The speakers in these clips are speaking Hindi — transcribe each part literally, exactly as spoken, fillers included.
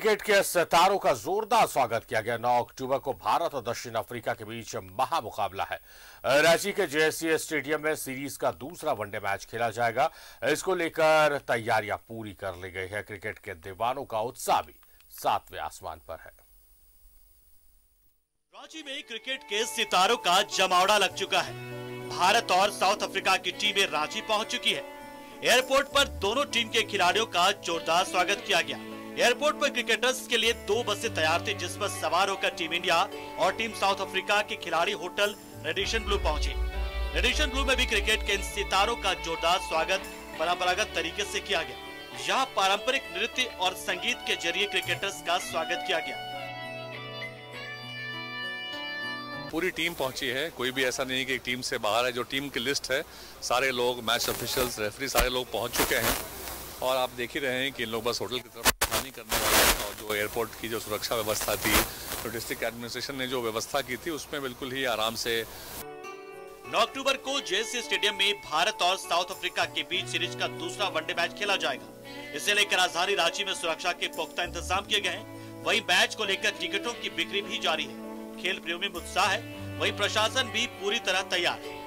क्रिकेट के सितारों का जोरदार स्वागत किया गया। नौ अक्टूबर को भारत और दक्षिण अफ्रीका के बीच महामुकाबला है। रांची के जेएससीए स्टेडियम में सीरीज का दूसरा वनडे मैच खेला जाएगा। इसको लेकर तैयारियां पूरी कर ली गई है। क्रिकेट के दीवानों का उत्साह भी सातवें आसमान पर है। रांची में क्रिकेट के सितारों का जमावड़ा लग चुका है। भारत और साउथ अफ्रीका की टीमें रांची पहुंच चुकी है। एयरपोर्ट पर दोनों टीम के खिलाड़ियों का जोरदार स्वागत किया गया। एयरपोर्ट पर क्रिकेटर्स के लिए दो बसें तैयार थी, जिस पर सवार होकर टीम इंडिया और टीम साउथ अफ्रीका के खिलाड़ी होटल रेडिशन ब्लू पहुंचे। रेडिशन ब्लू में भी क्रिकेट के इन सितारों का जोरदार स्वागत परंपरागत तरीके से किया गया। यहाँ पारंपरिक नृत्य और संगीत के जरिए क्रिकेटर्स का स्वागत किया गया। पूरी टीम पहुंची है, कोई भी ऐसा नहीं कि एक टीम से बाहर है। जो टीम की लिस्ट है, सारे लोग, मैच ऑफिशियल्स, रेफरी, सारे लोग पहुंच चुके हैं। और आप देख ही रहे हैं कि इन लोग बस होटल की तरफ रवाना करने वाले हैं। और जो एयरपोर्ट की जो सुरक्षा व्यवस्था थी, तो डिस्ट्रिक्ट एडमिनिस्ट्रेशन ने जो व्यवस्था की थी, उसमें बिल्कुल ही आराम से। नौ अक्टूबर को जेएससीए स्टेडियम में भारत और साउथ अफ्रीका के बीच सीरीज का दूसरा वनडे मैच खेला जाएगा। इसे लेकर राजधानी रांची में सुरक्षा के पुख्ता इंतजाम किए गए हैं। वहीं मैच को लेकर टिकटों की बिक्री भी जारी है। खेल प्रेमियों में उत्साह है, वहीं प्रशासन भी पूरी तरह तैयार है।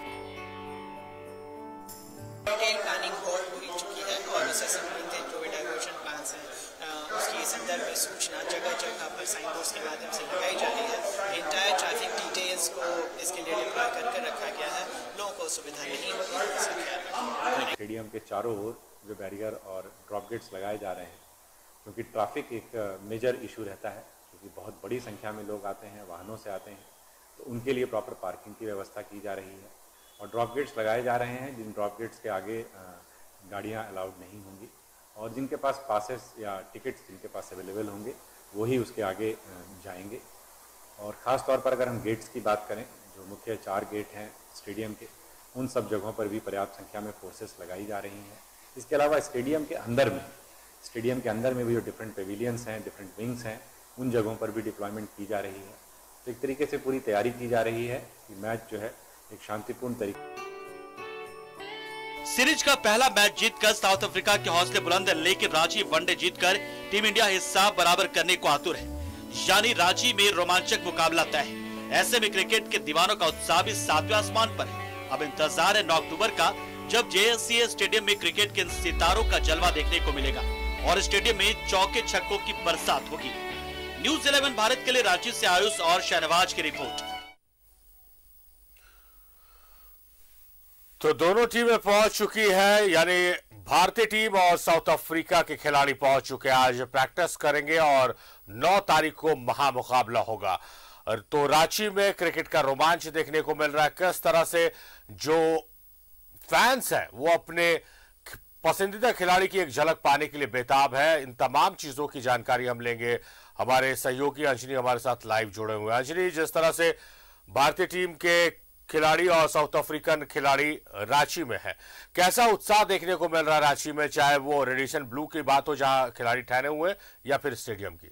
डिटेल प्लानिंग बहुत पूरी चुकी है और उसे संबंधित जो भी डाइवर्शन प्लान्स हैं उसकी संदर्भ में सूचना जगह जगह पर साइन बोर्ड्स के माध्यम से लगाई जा रही है। इंटायर ट्रैफिक डिटेल्स को इसके लिए डिप्लॉय करके रखा गया है। लोगों को सुविधा नहीं होगी। स्टेडियम के चारों ओर जो बैरियर और ड्रॉप गेट्स लगाए जा रहे हैं, क्योंकि ट्रैफिक एक मेजर इशू रहता है, क्योंकि बहुत बड़ी संख्या में लोग आते हैं, वाहनों से आते हैं, तो उनके लिए प्रॉपर पार्किंग की व्यवस्था की जा रही है। और ड्रॉप गेट्स लगाए जा रहे हैं, जिन ड्रॉप गेट्स के आगे गाड़ियां अलाउड नहीं होंगी, और जिनके पास पासेस या टिकट्स जिनके पास अवेलेबल होंगे वही उसके आगे जाएंगे। और ख़ास तौर पर अगर हम गेट्स की बात करें, जो मुख्य चार गेट हैं स्टेडियम के, उन सब जगहों पर भी पर्याप्त संख्या में फोर्सेस लगाई जा रही हैं। इसके अलावा स्टेडियम के अंदर में स्टेडियम के अंदर में भी जो डिफरेंट पेविलियंस हैं, डिफरेंट विंग्स हैं, उन जगहों पर भी डिप्लॉयमेंट की जा रही है। तो एक तरीके से पूरी तैयारी की जा रही है कि मैच जो है एक शांतिपूर्ण तरीके। सीरीज का पहला मैच जीतकर साउथ अफ्रीका के हौसले बुलंद है, लेकिन रांची वनडे जीतकर टीम इंडिया हिसाब बराबर करने को आतुर है। यानी रांची में रोमांचक मुकाबला तय है। ऐसे में क्रिकेट के दीवानों का उत्साह भी सातवें आसमान पर है। अब इंतजार है नौ अक्टूबर का, जब जेएससीए स्टेडियम में क्रिकेट के सितारों का जलवा देखने को मिलेगा और स्टेडियम में चौके छक्कों की बरसात होगी। न्यूज इलेवन भारत के लिए रांची से आयुष और शहनवाज की रिपोर्ट। तो दोनों टीमें पहुंच चुकी है, यानी भारतीय टीम और साउथ अफ्रीका के खिलाड़ी पहुंच चुके हैं। आज प्रैक्टिस करेंगे और नौ तारीख को महामुकाबला होगा। तो रांची में क्रिकेट का रोमांच देखने को मिल रहा है। किस तरह से जो फैंस हैं वो अपने पसंदीदा खिलाड़ी की एक झलक पाने के लिए बेताब है। इन तमाम चीजों की जानकारी हम लेंगे। हमारे सहयोगी अंजनी हमारे साथ लाइव जुड़े हुए हैं। अंजनी, जिस तरह से भारतीय टीम के खिलाड़ी और साउथ अफ्रीकन खिलाड़ी रांची में है, कैसा उत्साह देखने को मिल रहा है रांची में, चाहे वो रेडिशन ब्लू की बात हो जहां खिलाड़ी ठहरे हुए या फिर स्टेडियम की?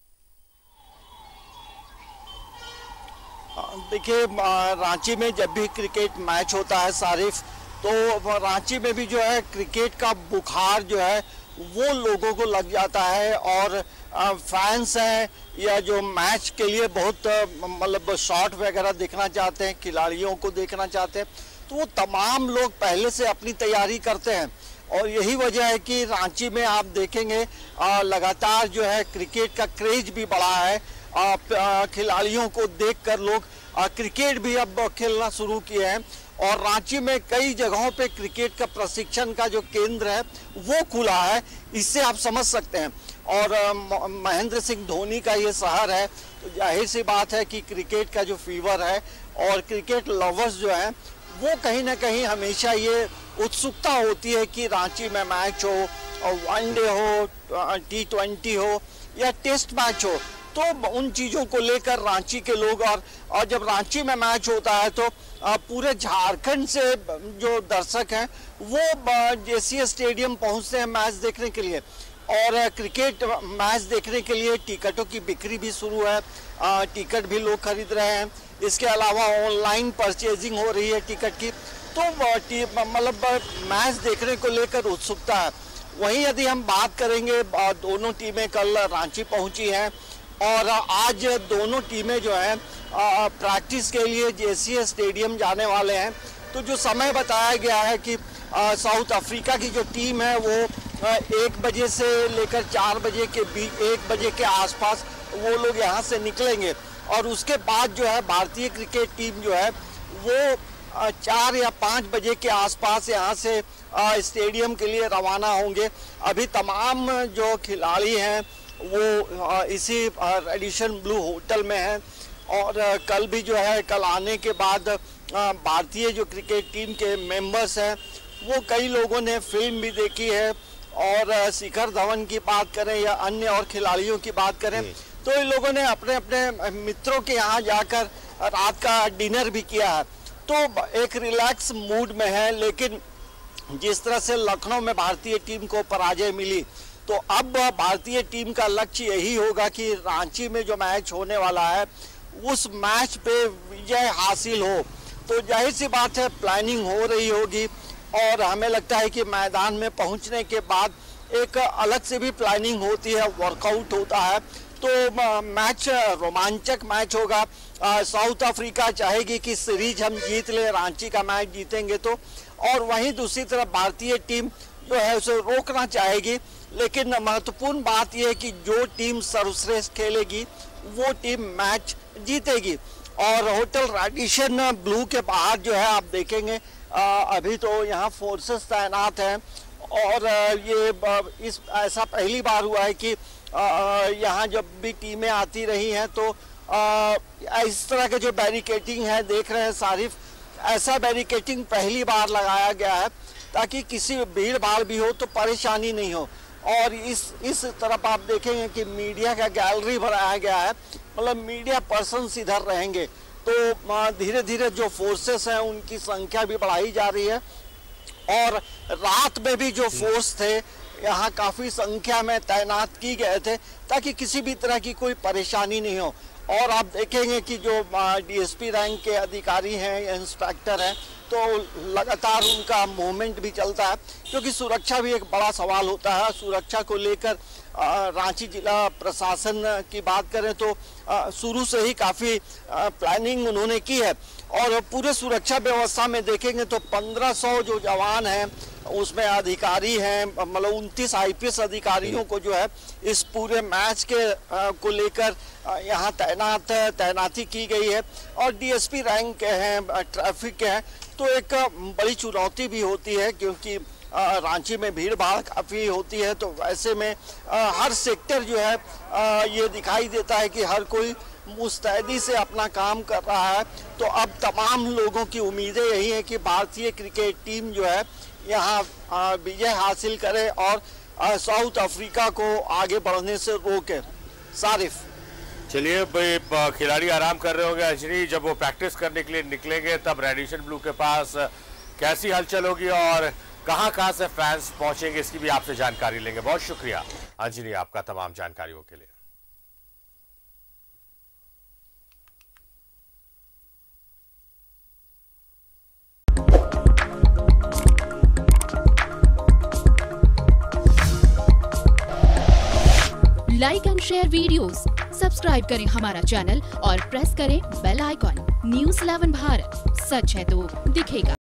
देखिए, रांची में जब भी क्रिकेट मैच होता है सारिफ, तो रांची में भी जो है क्रिकेट का बुखार जो है वो लोगों को लग जाता है। और फैंस हैं या जो मैच के लिए बहुत मतलब शॉट वगैरह देखना चाहते हैं, खिलाड़ियों को देखना चाहते हैं, तो वो तमाम लोग पहले से अपनी तैयारी करते हैं। और यही वजह है कि रांची में आप देखेंगे लगातार जो है क्रिकेट का क्रेज भी बढ़ा है। खिलाड़ियों को देखकर लोग क्रिकेट भी अब खेलना शुरू किए हैं। और रांची में कई जगहों पे क्रिकेट का प्रशिक्षण का जो केंद्र है वो खुला है, इससे आप समझ सकते हैं। और महेंद्र सिंह धोनी का ये शहर है, तो जाहिर सी बात है कि क्रिकेट का जो फीवर है और क्रिकेट लवर्स जो हैं वो कहीं ना कहीं हमेशा ये उत्सुकता होती है कि रांची में मैच हो, और वनडे हो, टी ट्वेंटी हो या टेस्ट मैच हो, तो उन चीज़ों को लेकर रांची के लोग और, और जब रांची में मैच होता है तो पूरे झारखंड से जो दर्शक हैं वो जेएससीए स्टेडियम पहुंचते हैं मैच देखने के लिए। और क्रिकेट मैच देखने के लिए टिकटों की बिक्री भी शुरू है, टिकट भी लोग खरीद रहे हैं। इसके अलावा ऑनलाइन परचेजिंग हो रही है टिकट की। तो मतलब मैच देखने को लेकर उत्सुकता है। वहीं यदि हम बात करेंगे, दोनों टीमें कल रांची पहुंची हैं और आज दोनों टीमें जो हैं प्रैक्टिस के लिए जेसीए स्टेडियम जाने वाले हैं। तो जो समय बताया गया है कि साउथ अफ्रीका की जो टीम है वो एक बजे से लेकर चार बजे के बीच, एक बजे के आसपास वो लोग यहाँ से निकलेंगे और उसके बाद जो है भारतीय क्रिकेट टीम जो है वो चार या पाँच बजे के आसपास यहाँ से स्टेडियम के लिए रवाना होंगे। अभी तमाम जो खिलाड़ी हैं वो इसी रेडिशन ब्लू होटल में हैं और कल भी जो है, कल आने के बाद भारतीय जो क्रिकेट टीम के मेंबर्स हैं वो कई लोगों ने फिल्म भी देखी है और शिखर धवन की बात करें या अन्य और खिलाड़ियों की बात करें तो इन लोगों ने अपने अपने मित्रों के यहाँ जाकर रात का डिनर भी किया है। तो एक रिलैक्स मूड में है। लेकिन जिस तरह से लखनऊ में भारतीय टीम को पराजय मिली तो अब भारतीय टीम का लक्ष्य यही होगा कि रांची में जो मैच होने वाला है उस मैच पे विजय हासिल हो। तो जाहिर सी बात है प्लानिंग हो रही होगी और हमें लगता है कि मैदान में पहुंचने के बाद एक अलग से भी प्लानिंग होती है, वर्कआउट होता है। तो मैच रोमांचक मैच होगा। साउथ अफ्रीका चाहेगी कि सीरीज हम जीत ले, रांची का मैच जीतेंगे तो, और वहीं दूसरी तरफ भारतीय टीम जो है उसे रोकना चाहेगी। लेकिन महत्वपूर्ण बात यह है कि जो टीम सर्वश्रेष्ठ खेलेगी वो टीम मैच जीतेगी। और होटल रेडिशन ब्लू के बाहर जो है आप देखेंगे आ, अभी तो यहाँ फोर्सेस तैनात हैं और ये इस ऐसा पहली बार हुआ है कि यहाँ जब भी टीमें आती रही हैं तो आ, इस तरह के जो बैरिकेटिंग है देख रहे हैं सारिफ, ऐसा बैरिकेटिंग पहली बार लगाया गया है ताकि किसी भीड़ भाड़ भी हो तो परेशानी नहीं हो। और इस इस तरफ आप देखेंगे कि मीडिया का गैलरी बनाया गया है, मतलब मीडिया पर्सन इधर रहेंगे। तो धीरे धीरे जो फोर्सेस हैं उनकी संख्या भी बढ़ाई जा रही है और रात में भी जो फोर्स थे यहाँ काफ़ी संख्या में तैनात की गए थे ताकि किसी भी तरह की कोई परेशानी नहीं हो। और आप देखेंगे कि जो डीएसपी रैंक के अधिकारी हैं, इंस्पेक्टर हैं, तो लगातार उनका मूवमेंट भी चलता है क्योंकि सुरक्षा भी एक बड़ा सवाल होता है। सुरक्षा को लेकर रांची जिला प्रशासन की बात करें तो शुरू से ही काफ़ी प्लानिंग उन्होंने की है और पूरे सुरक्षा व्यवस्था में देखेंगे तो पंद्रह सौ जो जवान हैं उसमें अधिकारी हैं, मतलब उनतीस आईपीएस अधिकारियों को जो है इस पूरे मैच के को लेकर यहाँ तैनात तैनाती की गई है और डीएसपी रैंक के हैं, ट्रैफिक के हैं। तो एक बड़ी चुनौती भी होती है क्योंकि रांची में भीड़ भाड़ काफ़ी होती है। तो ऐसे में हर सेक्टर जो है ये दिखाई देता है कि हर कोई मुस्तैदी से अपना काम कर रहा है। तो अब तमाम लोगों की उम्मीदें यही हैं कि भारतीय क्रिकेट टीम जो है यहाँ विजय हासिल करे और साउथ अफ्रीका को आगे बढ़ने से रोके। सारिफ, चलिए भाई, खिलाड़ी आराम कर रहे होंगे। अंजनी, जब वो प्रैक्टिस करने के लिए निकलेंगे तब रेडिशन ब्लू के पास कैसी हलचल होगी और कहां कहां से फैंस पहुंचेंगे इसकी भी आपसे जानकारी लेंगे। बहुत शुक्रिया अंजनी आपका तमाम जानकारियों के लिए। Like and share videos, subscribe करें हमारा चैनल और प्रेस करें bell icon. News eleven Bharat, सच है तो दिखेगा।